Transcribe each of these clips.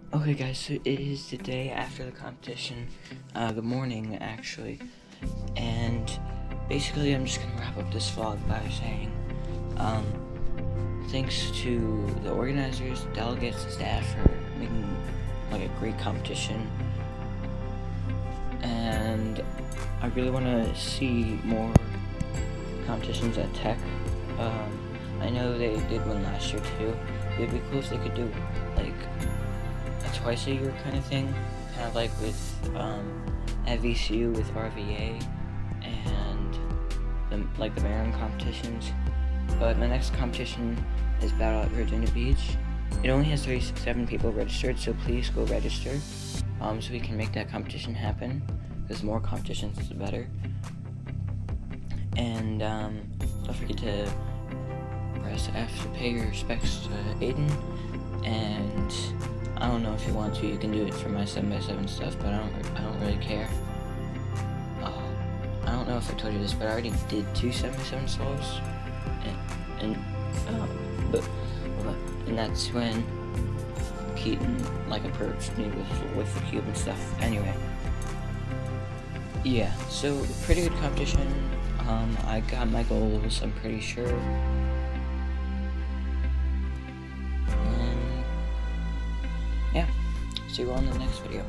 Okay guys, so it is the day after the competition, the morning actually, and basically I'm just gonna wrap up this vlog by saying, thanks to the organizers, delegates, and staff for making like a great competition, and I really want to see more competitions at Tech. I know they did one last year too. It'd be cool if they could do like a twice a year kind of thing, kind of like with at VCU with RVA and the Maryland competitions. But my next competition is Battle at Virginia Beach. It only has 37 people registered, so please go register so we can make that competition happen, because the more competitions the better. And don't forget to press F to pay your respects to Aiden, and I don't know if you want to, you can do it for my 7x7 stuff, but I don't really care. I don't know if I told you this, but I already did 2 7x7 solos, and that's when Keaton like approached me with the cube and stuff. Anyway, yeah, so pretty good competition. I got my goals, I'm pretty sure. Yeah, see you on the next video.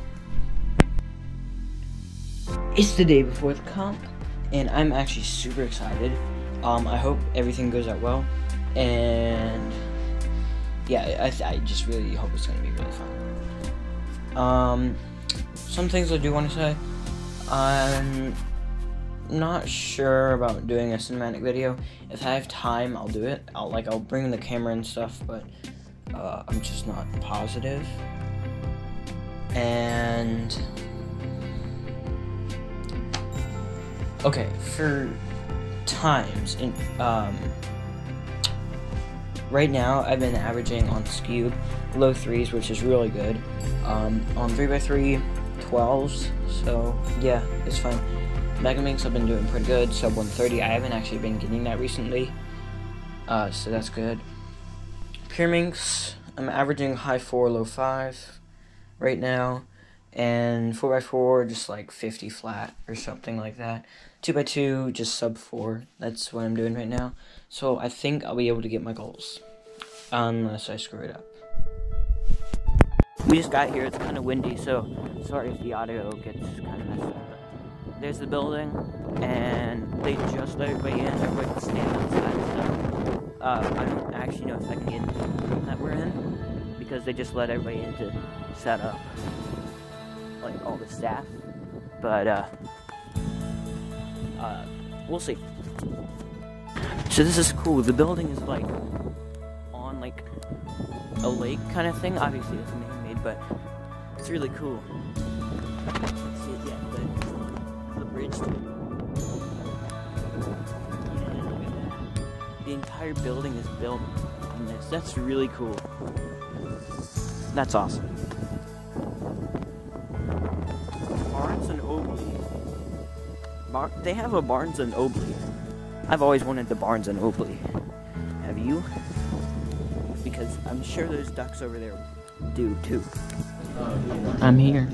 It's the day before the comp, and I'm actually super excited. I hope everything goes out well, and yeah, I just really hope it's gonna be really fun. Some things I do want to say. I'm not sure about doing a cinematic video. If I have time, I'll do it. I'll bring the camera and stuff, but I'm just not positive. And okay, for times in right now I've been averaging on Scube low 3s, which is really good. On 3x3 12s, so yeah, it's fine. Megaminx I've been doing pretty good, sub 130. I haven't actually been getting that recently, so that's good. Pyraminx, I'm averaging high 4, low 5 right now, and 4x4 just like 50 flat or something like that. 2x2 just sub 4. That's what I'm doing right now. So I think I'll be able to get my goals, unless I screw it up. We just got here. It's kind of windy, so sorry if the audio gets kind of messed up. But there's the building, and they just let everybody in. Everybody can stand outside and stuff. I don't actually know if I can get into the room that we're in, because they just let everybody in to set up, like, all the staff. But, we'll see. So this is cool. The building is, like, on, like, a lake kind of thing. Obviously, it's man-made, but it's really cool. Can't see it yet, but the bridge too. The entire building is built on this. That's really cool. That's awesome. Barnes and Oakley. They have a Barnes and Oakley. I've always wanted the Barnes and Oakley. Have you? Because I'm sure those ducks over there do too. I'm here.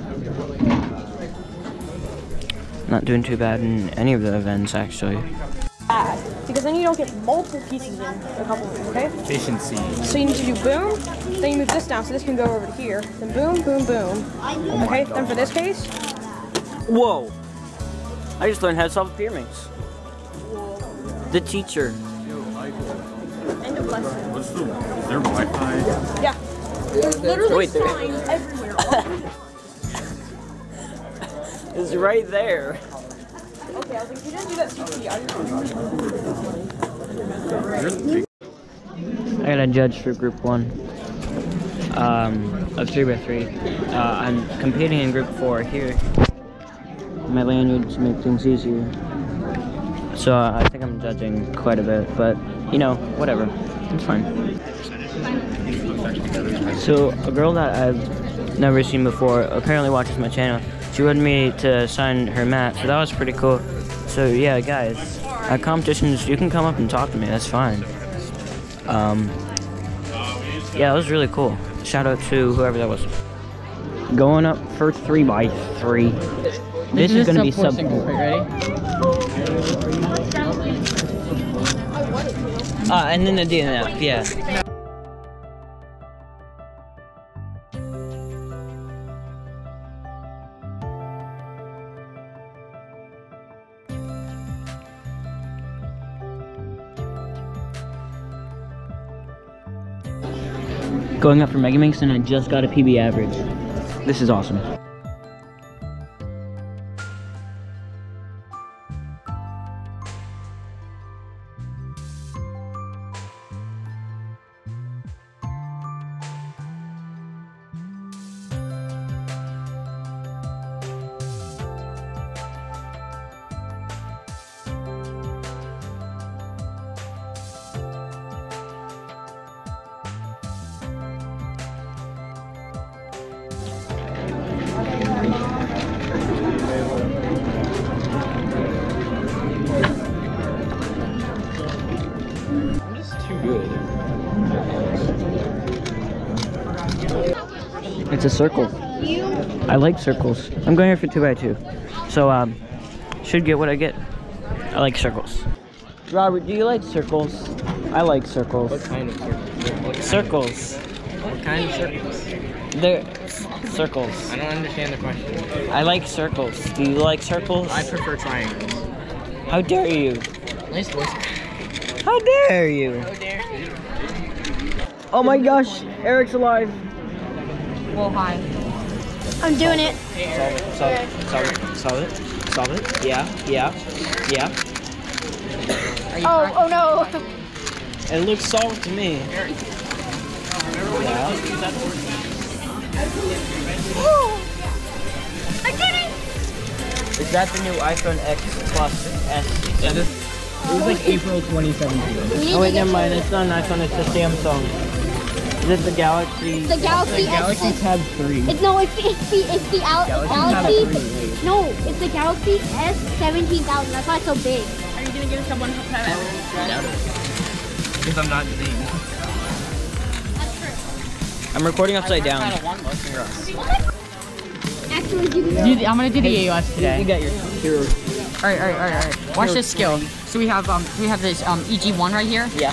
Not doing too bad in any of the events, actually. Because then you don't get multiple pieces in a couple of them, okay? Efficiency. So you need to do boom, then you move this down so this can go over to here. Then boom, boom, boom. Okay, then for this case. Whoa! I just learned how to solve Pyraminx. The teacher. End of lesson. Is there Wi-Fi? Yeah. There's literally Wait, signs everywhere. It's right there. Okay, I was like, you didn't do that CP. I got a judge for group 1 of 3x3. I'm competing in group 4 here. My lanyard to make things easier. So I think I'm judging quite a bit, but you know, whatever. It's fine. So a girl that I've never seen before apparently watches my channel. She wanted me to sign her mat, so that was pretty cool. So yeah, guys, at competitions, you can come up and talk to me. That's fine. Yeah, it was really cool. Shout out to whoever that was. Going up for 3x3. This is gonna be sub 4. Ready? And then the DNF, yeah. Going up for Megaminx, and I just got a PB average. This is awesome. It's a circle. I like circles. I'm going here for 2x2. So, should get what I get. I like circles. Robert, do you like circles? I like circles. What kind of circles? Circles. What kind of circles? They're circles. I don't understand the question. I like circles. Do you like circles? I prefer triangles. How dare you? Nice voice. How dare you? How dare you? Oh my gosh, Eric's alive. Well, hi. I'm doing it. Solve it. Yeah. Oh no. It looks solved to me. Yeah. I did it. Is that the new iPhone X Plus S? Yeah, it was like April 2017. Oh wait, never mind. It's not an iPhone. It's a Samsung. Is it the Galaxy? The Galaxy Galaxy S. Tab 3. No, it's the Galaxy. Tab 3. No, it's the Galaxy S17000. That's why it's so big. Are you gonna give someone a Because I'm not seeing. I'm recording upside down. Actually, you can. I'm gonna do the AOS today. You got your Alright. Watch this skill. So we have this EG1 right here. Yeah.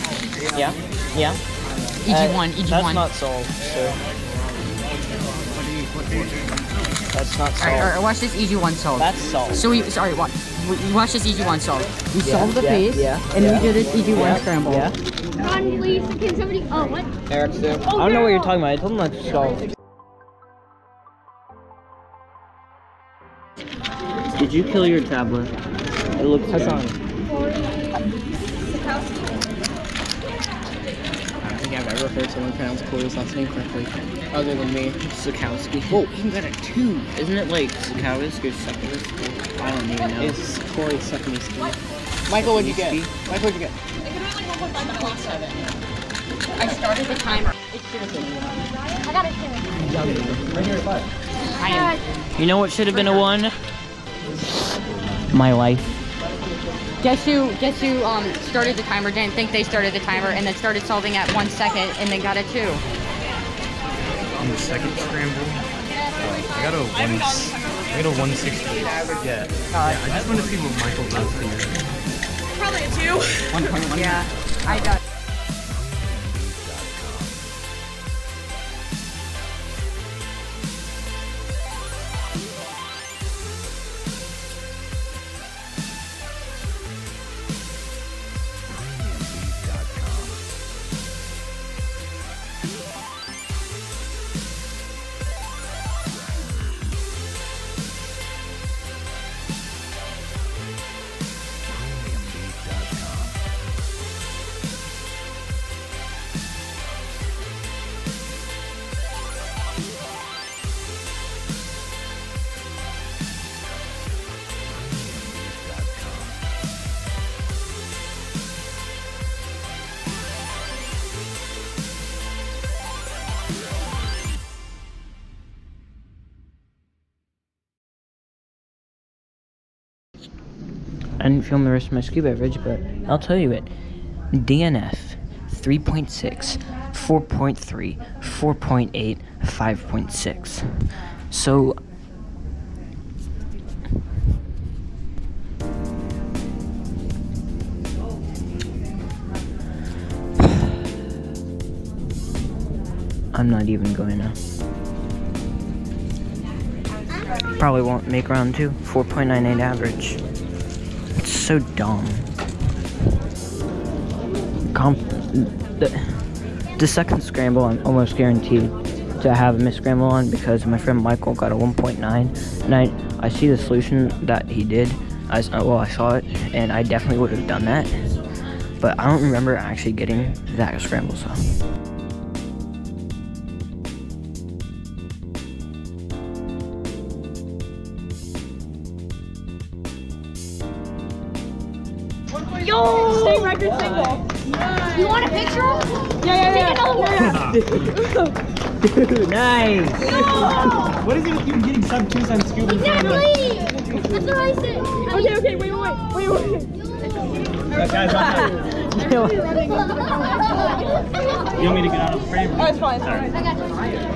EG1. That's not solved, sir. That's not solved. Alright, watch this EG1 solve. That's solved. So we watch this EG1 solve. We solved the phase, and we did this EG1 scramble. Yeah. Ron, please, can somebody? Oh, what? Eric's there. Oh, I don't know what no. you're talking about. I told him not to solve. Did you kill your tablet? It looks Hassan. good. I don't think I've ever heard someone pronounce Corey's last name correctly, other than me. Sakowski. Whoa, he got a 2. Isn't it like Sakowski or Sakowski? I don't even know. It's Corey Sekniski. Michael, what'd you get? Michael, what'd you get? I started the timer. I got it. You know what should have been a 1? My life. Guess who started the timer, didn't think they started the timer, and then started solving at 1 second, and then got a 2. On the second scramble, I got a 160. Yeah. I just want to see what Michael does here. Probably a 2. 1.1. Yeah, I got. I didn't film the rest of my scuba average, but I'll tell you it. DNF 3.6, 4.3, 4.8, 5.6. So I'm not even going to. Probably won't make round 2. 4.98 average. It's so dumb. The second scramble, I'm almost guaranteed to have a missed scramble on because my friend Michael got a 1.9, and I see the solution that he did. I saw it, and I definitely would have done that, but I don't remember actually getting that scramble. So. Yo! State record single. You want a picture? Yeah. Take another one. Dude, nice. What is it with you getting sub 2s on scuba? Exactly. That's what I said. Okay, wait. Guys, you want me to get out of the frame? Oh, it's fine. I got you.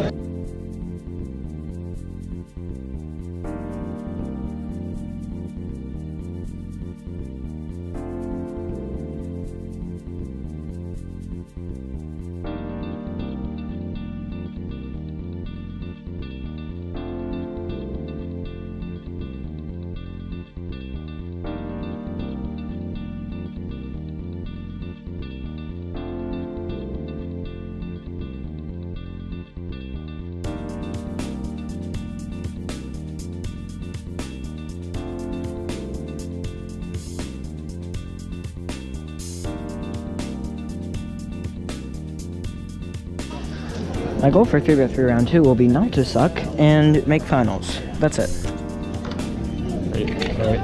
My goal for 3x3 round 2 will be not to suck and make finals. That's it. Right.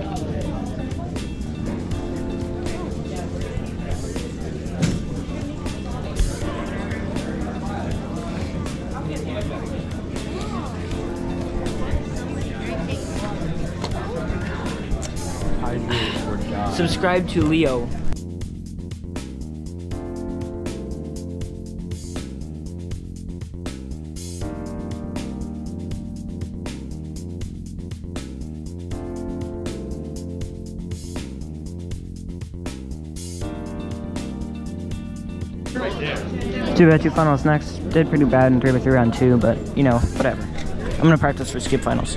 Subscribe to Leo. Right there. 2x2 finals next. Did pretty bad in 3x3 round 2, but you know, whatever. I'm gonna practice for skip finals.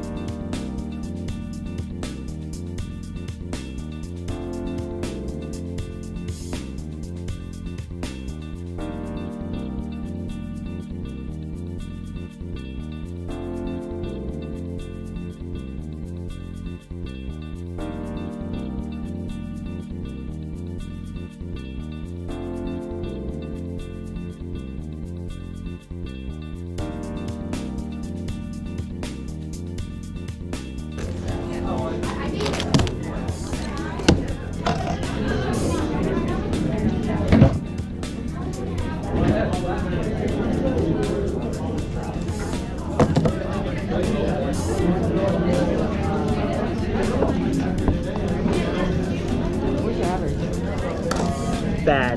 Bad.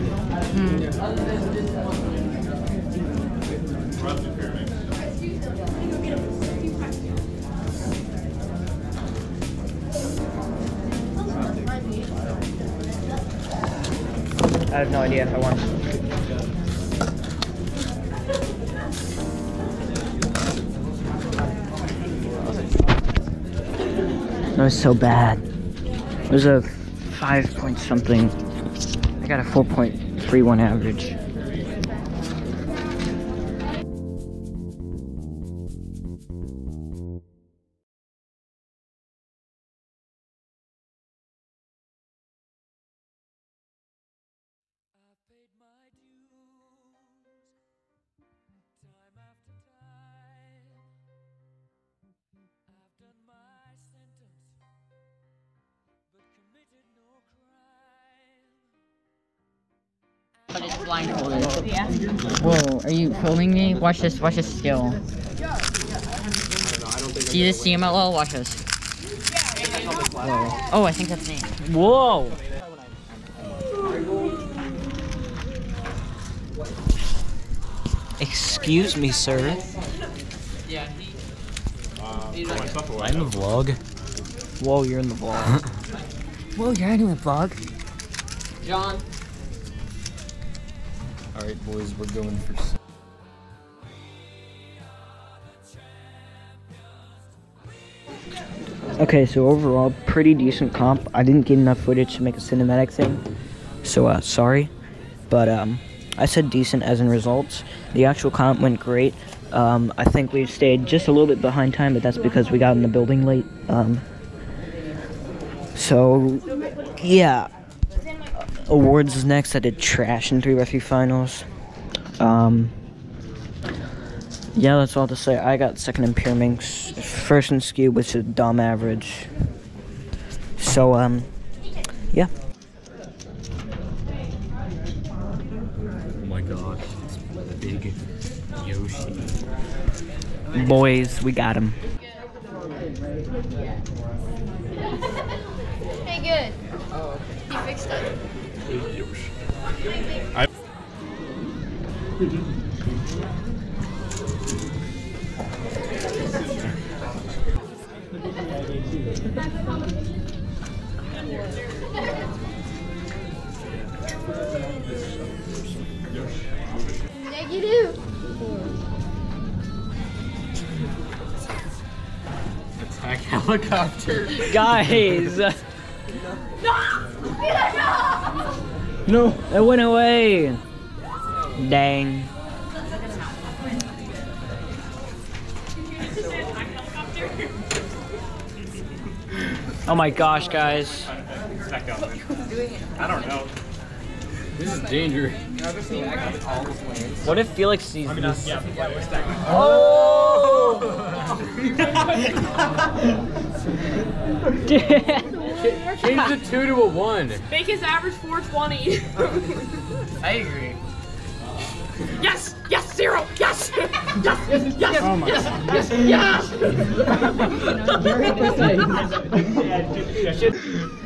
I have no idea if I won. That was so bad. It was a 5 point something. I got a 4.31 average. But it's blindfolded. Whoa, are you filming me? Watch this skill. See this CMLL? Watch this. Whoa. Oh, I think that's me. Whoa! Excuse me, sir. I'm in the vlog. Whoa, you're in the vlog. Whoa, you're in the vlog. John. Alright, boys, we're going for. Okay, so overall, pretty decent comp. I didn't get enough footage to make a cinematic thing, so sorry. But I said decent as in results. The actual comp went great. I think we stayed just a little bit behind time, but that's because we got in the building late. So yeah, awards is next. I did trash in 3x3 finals. Yeah, that's all to say. I got second in Pure Minx, first in Skew, which is dumb average. So, yeah. Oh my gosh, it's big Yoshi. Boys, we got him. Hey, good. Oh, okay. He fixed it. Big Yoshi. Negative. Attack helicopter. Guys! No, it went away! Dang. Oh my gosh, guys. I don't know. This is dangerous. What if Felix sees this? Oh! Change the 2 to a 1. Make his average 420. I agree. Yes! Yes! 0! Yes! Yes! Yes! Yes! Oh my Yes! Yes! Yes!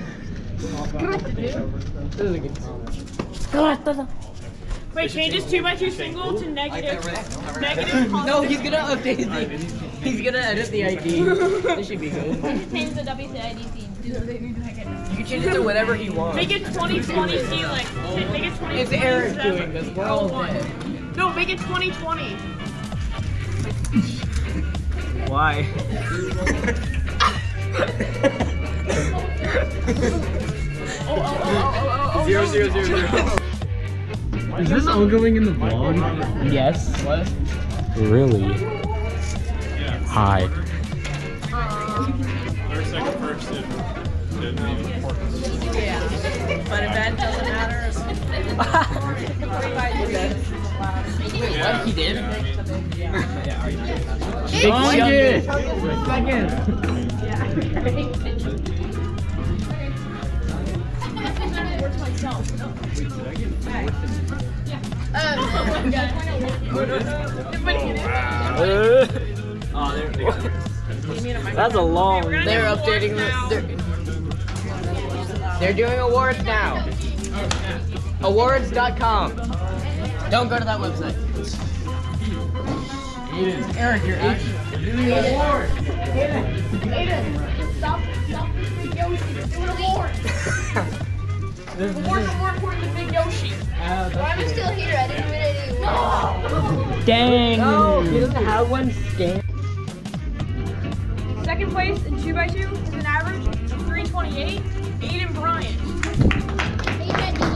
This is a good comment. Wait, change his 2x2 single to negative. Negative. No, he's gonna update the. He's gonna edit the ID. This should be good. Change the WCID scene. You can change it to whatever he wants. Make it 2020 ceiling. Make it 2020. It's Eric doing this. We're all dead. No, make it 2020. Why? Oh. 0, 0, 0, 0. Is this all going in the vlog? Yes. What? Really? Hi. But event doesn't matter. Wait, what? He did? Second. That's a long. They're updating the. They're doing awards now. Awards.com. Don't go to that website. Aiden. Eric, you're Aiden. Doing an award. Aiden, stop Big Yoshi. Do an award. Awards are more important than Big Yoshi. Why am I still here? I didn't win any awards. Dang. No, he doesn't have one scan. Second place in 2x2 is an average of 328. Aiden Bryant. Aiden, you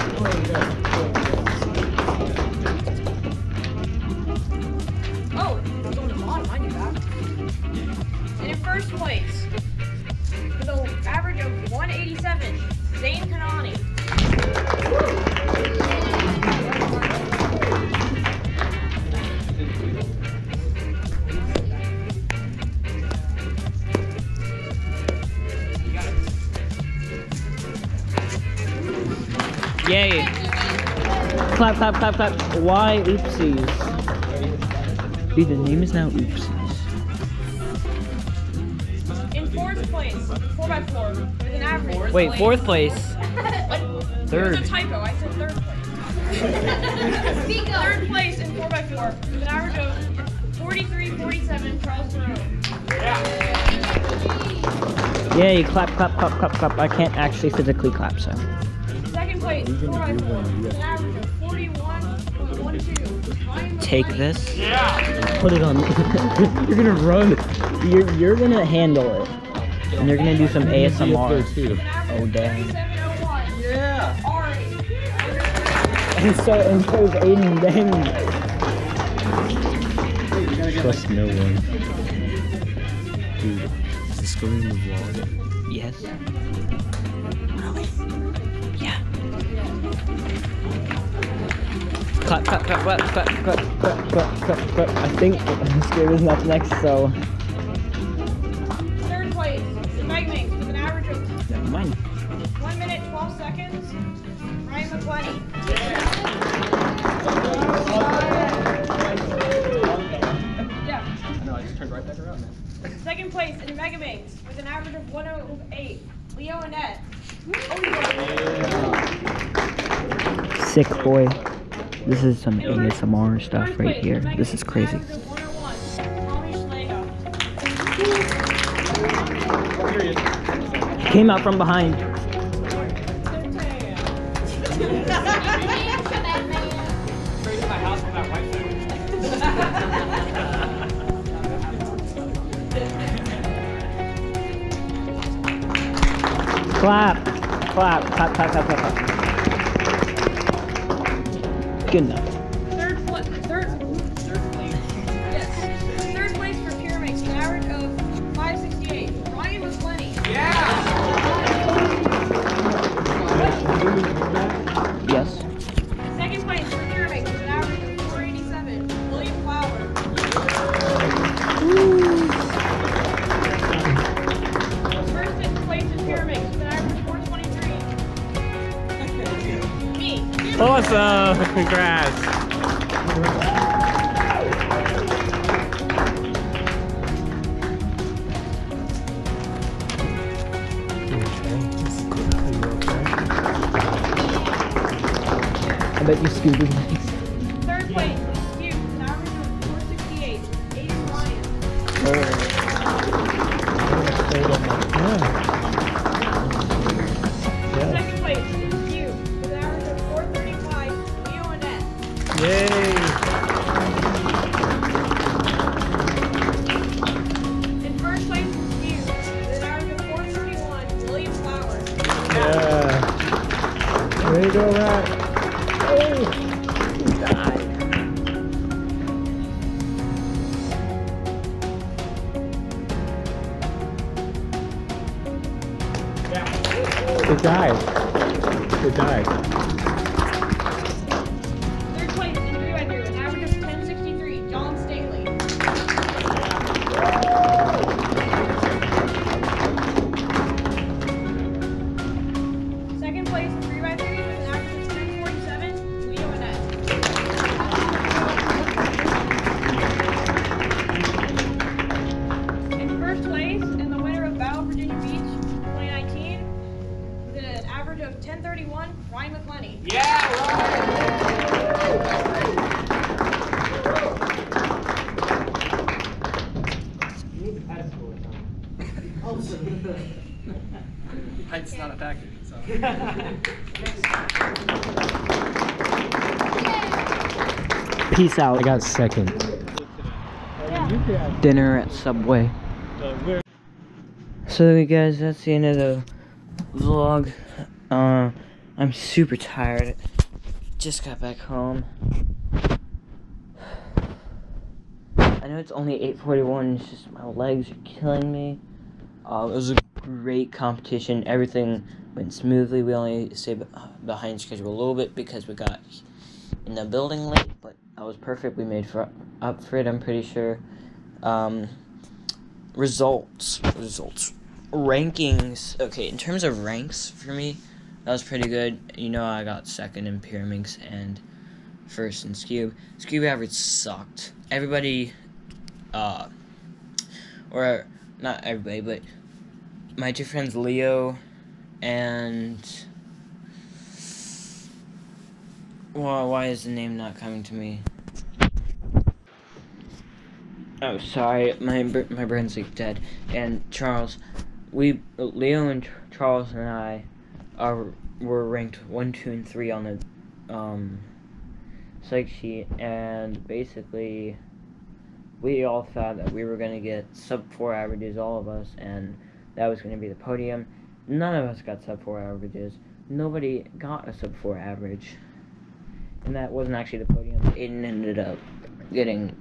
Oh, it's on the bottom. I knew that. And in first place, with an average of 187, Zane Kanani. Yay. Clap, clap, clap, clap. Why oopsies? Dude, the name is now oopsies. In fourth place, 4x4, with an average. Wait, fourth place. There's Third. a typo. I said third place. Third place in 4x4 3x4 with an average of 43.47, Charles Thoreau. Yeah, you clap, clap, clap, clap, clap. I can't actually physically clap, so. Second place, 4x4 with an average of 41.12, Ryan Take McClenny. this. Put it on. You're gonna run. You're gonna handle it. And you're gonna do some ASMR. Oh damn. 37.01. Yeah. Ari. And so is Aiden. Dang. Trust no one. Dude, is this going in the vlog? Yes. Yeah. Clap, clap, clap, clap, clap, clap, clap, clap, clap, clap. I think Scared is not next, so. Third place, Meg Minx with an average of Never mind. 1 minute 12 seconds, Ryan McClenny. Yeah. No, I just turned right back around, man. Second place in Mega Minx with an average of 108, Leo Annette. Sick boy. This is some ASMR stuff right here. This is crazy. Average of 101, Tommy Schlager. Came out from behind. Clap, clap, clap, clap, clap, clap. Good enough. Third place for Pyramix with an average of 568, Ryan McClenny. Yes. Second place for Pyramix with an average of 487, William Flower. First place for Pyramix with an average of 423. Me. Awesome! Congrats! I bet you Scooby next. Third place for Skew with an average of 468, Aiden Ryan. Second place for Skew with an average of 435, Leo Annette. Yay! In first place for Skew with an average of 431, William Flower. Yeah! There you go, Matt! It died. It died. Third place in 3x3 with an average of 1063, John Staley. Second place in 3x3 with an average of 1047, Leo Annette. In first place, and the winner of Battle of Virginia Beach 2019, with an average of 1031, Ryan McClenny. Height's not a factor, so. Peace out. I got second. Dinner at Subway. So guys, that's the end of the vlog. I'm super tired. Just got back home. I know it's only 8:41. It's just my legs are killing me. It was a great competition. Everything went smoothly. We only stayed behind schedule a little bit because we got in the building late, but that was perfect. We made up for it, I'm pretty sure. Results. Rankings. Okay, in terms of ranks for me, that was pretty good. You know, I got second in Pyraminx and first in Scube. Scube average sucked. Everybody, or not everybody, but my two friends Leo and, well, why is the name not coming to me? Oh, sorry, my brain's like dead. And Charles, Leo and Charles and I were ranked 1, 2, and 3 on the psych sheet, and basically we all thought that we were gonna get sub 4 averages, all of us, and that was gonna be the podium. None of us got sub 4 averages. Nobody got a sub 4 average, and that wasn't actually the podium. Aiden ended up getting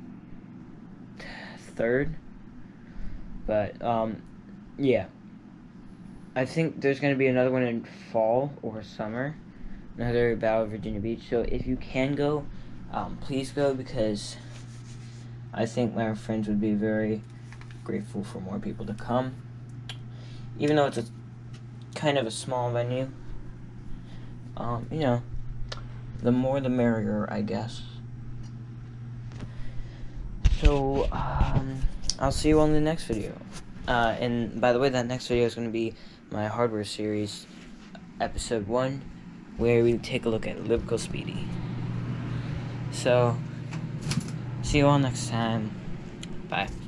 3rd, but yeah, I think there's going to be another one in fall or summer, another Battle of Virginia Beach, so if you can go, please go, because I think my friends would be very grateful for more people to come, even though it's a kind of a small venue. You know, the more the merrier, I guess. So, I'll see you on the next video. And by the way, that next video is going to be my hardware series, episode 1, where we take a look at Libico Speedy. So, see you all next time. Bye.